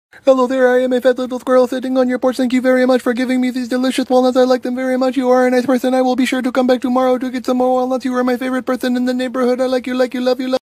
Hello there, I am a fat little squirrel sitting on your porch. Thank you very much for giving me these delicious walnuts. I like them very much. You are a nice person. I will be sure to come back tomorrow to get some more walnuts. You are my favorite person in the neighborhood. I like you, love you, love